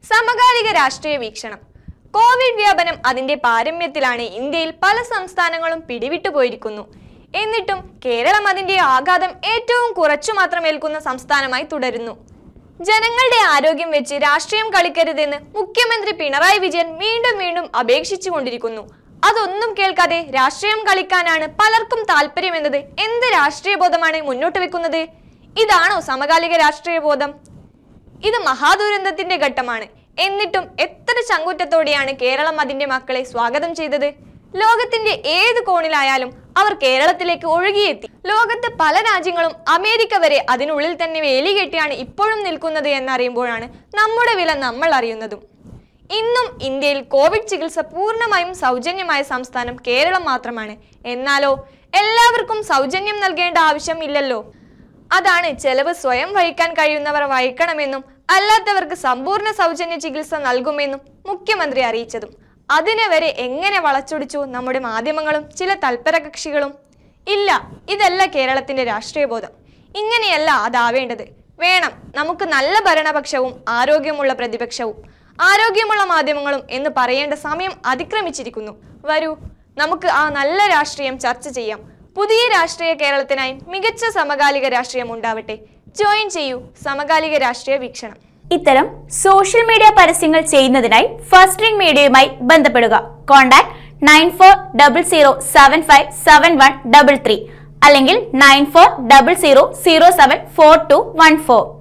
സമകാലിക രാഷ്ട്രീയ വീക്ഷണം. കോവിഡ് വ്യാപനം അതിന്റെ പാരമ്യത്തിലാണ് ഇന്ത്യയിൽ പല സംസ്ഥാനങ്ങളും പിടിവിട്ടു പോയിരിക്കുന്നു. എന്നിട്ടും കേരളം അതിന്റെ ആഘാതം ഏറ്റവും കുറച്ചു മാത്രം ഏൽക്കുന്ന സംസ്ഥാനമായി തുടരുന്നു. ജനങ്ങളുടെ ആരോഗ്യം വെച്ച് രാഷ്ട്രീയം കളിക്കരുതെന്ന് മുഖ്യമന്ത്രി പിണറായി വിജയൻ വീണ്ടും വീണ്ടും അപേക്ഷിച്ചുകൊണ്ടിരിക്കുന്നു. അതൊന്നും കേൾക്കാതെ രാഷ്ട്രീയം കളിക്കാനാണ് പലർക്കും താല്പര്യമെന്നത് എന്ത് രാഷ്ട്രീയ ബോധമാണ് മുന്നോട്ട് വെക്കുന്നത്? ഇതാണോ സമകാലിക രാഷ്ട്രീയ ബോധം? ഇത് മഹാദുരന്തത്തിന്റെ ഘട്ടമാണ്. എന്നിട്ടും എത്ര ചങ്കൂറ്റത്തോടെയാണ് കേരളം അതിന്റെ മക്കളെ സ്വാഗതം ചെയ്തത്. ലോകത്തിന്റെ ഏത് കോണിലായാലും അവർ കേരളത്തിലേക്ക് ഒഴുകിയെത്തി. ലോകത്ത് പല രാജ്യങ്ങളും അമേരിക്ക വരെ അതിനുള്ളിൽ തന്നെ വേലി കെട്ടിയാണ് ഇപ്പോഴും നിൽക്കുന്നത് എന്നറിയുമ്പോഴാണ് നമ്മുടെ വില നമ്മൾ അറിയുന്നതും. ഇന്നും ഇന്ത്യയിൽ കോവിഡ് ചികിത്സ പൂർണ്ണമായും സൗജന്യമായ സംസ്ഥാനം കേരളം മാത്രമാണ്. എന്നാലോ എല്ലാവർക്കും സൗജന്യം നൽകേണ്ട ആവശ്യം ഇല്ലല്ലോ. അതാണ് ചെലവ് സ്വയം വഹിക്കാൻ കഴിയുന്നവർ വഹിക്കണമെന്നും അല്ലാത്തവർക്ക് സമ്പൂർണ്ണ സൗജന്യ ചികിത്സ നൽകുമെന്നും മുഖ്യമന്ത്രി അറിയിച്ചതും. അതിനെ വരെ എങ്ങനെ വളച്ചൊടിച്ചു നമ്മുടെ മാധ്യമങ്ങളും ചില തൽപര കക്ഷികളും. ഇല്ല, ഇതല്ല കേരളത്തിന്റെ രാഷ്ട്രീയ ബോധം. ഇങ്ങനെയല്ല അതാവേണ്ടത്. വേണം നമുക്ക് നല്ല ഭരണപക്ഷവും ആരോഗ്യമുള്ള പ്രതിപക്ഷവും ആരോഗ്യമുള്ള മാധ്യമങ്ങളും എന്ന് പറയേണ്ട സമയം അതിക്രമിച്ചിരിക്കുന്നു. വരൂ, നമുക്ക് ആ നല്ല രാഷ്ട്രീയം ചർച്ച ചെയ്യാം. പുതിയ രാഷ്ട്രീയ കേരളത്തിനായി മികച്ച സമകാലിക രാഷ്ട്രീയം ഉണ്ടാവട്ടെ. ജോയിൻ ചെയ്യൂ സമകാലിക രാഷ്ട്രീയ വീക്ഷണം. ഇത്തരം സോഷ്യൽ മീഡിയ പരസ്യങ്ങൾ ചെയ്യുന്നതിനായി ഫസ്റ്റ് റിംഗ് മീഡിയയുമായി ബന്ധപ്പെടുക. കോൺടാക്ട് 9400757133 അല്ലെങ്കിൽ 9400074214.